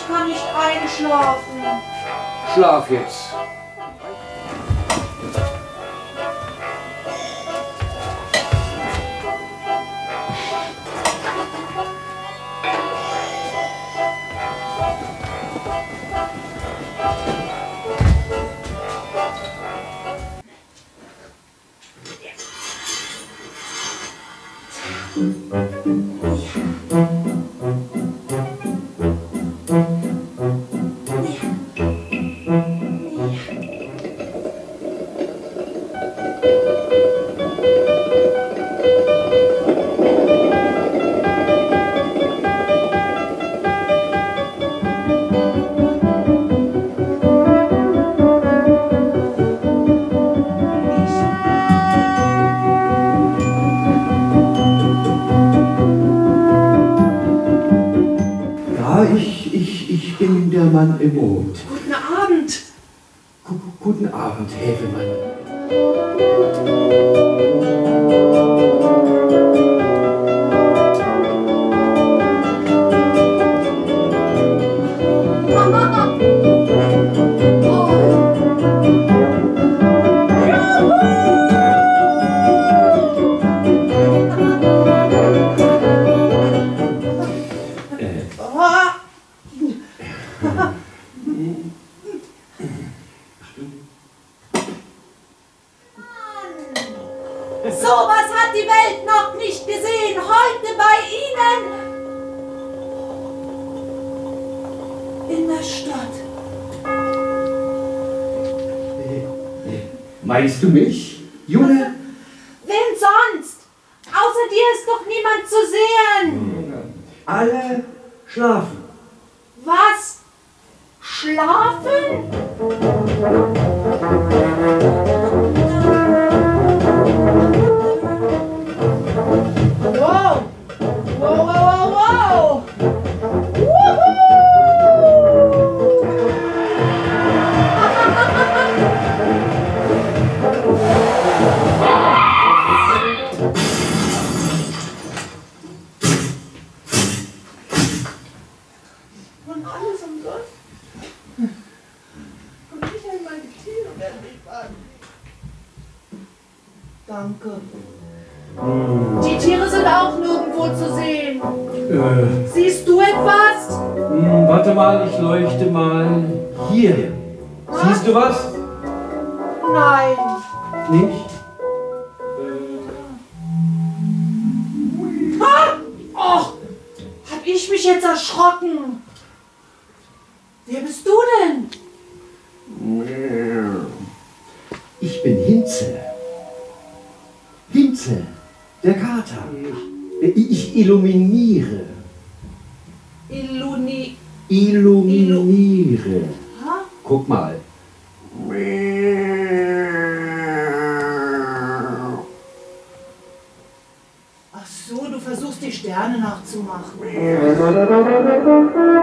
Ich kann nicht einschlafen. Schlaf jetzt. Ich bin der Mann im Mond. Guten Abend. Guten Abend, Hävemann. Sowas hat die Welt noch nicht gesehen. Heute bei Ihnen in der Stadt. Meinst du mich, Junge? Wen sonst? Außer dir ist doch niemand zu sehen. Alle schlafen. Was? Schlafen? Wow! Wow, wow, wow, wow! Woohoo! Und alles umsonst? Und ich an meine Tiere werden mich warten. Danke. Die Tiere sind auch nirgendwo zu sehen. Siehst du etwas? Warte mal, ich leuchte mal. Hier. Siehst du was? Nein. Nicht? Ah! Och, hab ich mich jetzt erschrocken. Wer bist du denn? Ich bin Hinze. Hinze, der Kater. Ich illuminiere. Illuminiere. Ha? Guck mal. Ach so, du versuchst die Sterne nachzumachen.